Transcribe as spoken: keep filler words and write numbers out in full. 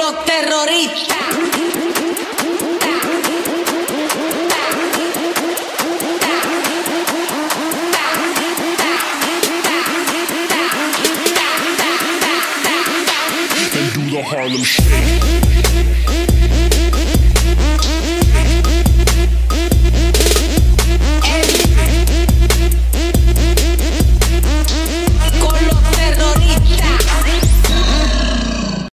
los terroristas. And do the Harlem Shake. El